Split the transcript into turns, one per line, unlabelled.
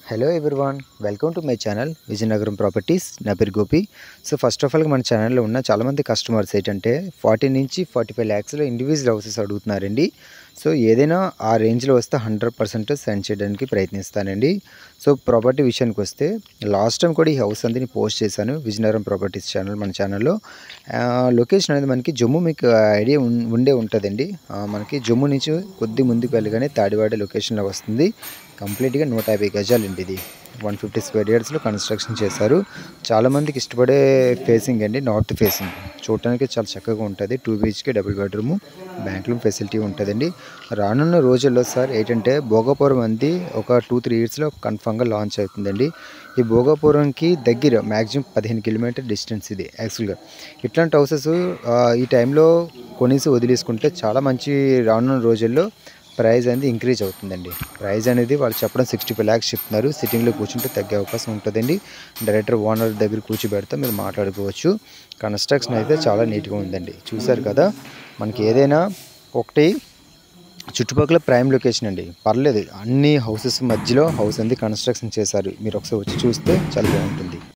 Hello everyone, welcome to my channel Vizianagaram properties. నా పేరు Gopi. So first of all మన ఛానల్లో ఉన్న చాలామంది కస్టమర్స్ ఏంటంటే 40 నుంచి 45 ల్యాక్స్లో ఇండివిజువల్ హౌసెస్ అడుగుతున్నారండి. సో ఏదైనా ఆ రేంజ్లో వస్తే 100% సెండ్ చేయడానికి ప్రయత్నిస్తానండి. సో ప్రాపర్టీ విషయానికి వస్తే లాస్ట్ టైం కూడా ఈ హౌస్ అంతా నేను పోస్ట్ చేశాను విజయనగరం ప్రాపర్టీస్ మన ఛానల్లో. లొకేషన్ అనేది మనకి జమ్మూ, మీకు ఐడియా ఉండే ఉంటుందండి. మనకి జమ్మూ నుంచి కొద్ది ముందుకు వెళ్ళగానే తాడివాడ లొకేషన్లో వస్తుంది. కంప్లీట్గా 150 గజాలండి. ఇది 150 స్క్వేర్ యార్డ్స్లో కన్స్ట్రక్షన్ చేశారు. చాలామందికి ఇష్టపడే ఫేసింగ్ అండి, నార్త్ ఫేసింగ్. చూడటానికి చాలా చక్కగా ఉంటుంది. 2 BHK double bedroom, bank loan facility ఉంటుందండి. రానున్న రోజుల్లో సార్ ఏంటంటే భోగాపురం అంది ఒక 2-3 ఇయర్స్లో కన్ఫామ్గా లాంచ్ అవుతుందండి. ఈ భోగాపురంకి దగ్గర మ్యాక్సిమం 15 కిలోమీటర్ డిస్టెన్స్ ఇది. యాక్చువల్గా ఇట్లాంటి హౌసెస్ ఈ టైంలో కొనేసి వదిలేసుకుంటే చాలా మంచి రానున్న రోజుల్లో ప్రైస్ అనేది ఇంక్రీజ్ అవుతుందండి. ప్రైస్ అనేది వాళ్ళు చెప్పడం 65 lakhs చెప్తున్నారు. సిట్టింగ్లో కూర్చుంటే తగ్గే అవకాశం ఉంటుందండి. డైరెక్టర్ ఓనర్ దగ్గర కూర్చోబెడితే మీరు మాట్లాడుకోవచ్చు. కన్స్ట్రక్షన్ అయితే చాలా నీట్గా ఉందండి. చూశారు కదా, మనకి ఏదైనా ఒకటి చుట్టుపక్కల ప్రైమ్ లొకేషన్ అండి, పర్లేదు. అన్ని హౌసెస్ మధ్యలో హౌస్ అనేది కన్స్ట్రక్షన్ చేశారు. మీరు ఒకసారి వచ్చి చూస్తే చాలా బాగుంటుంది.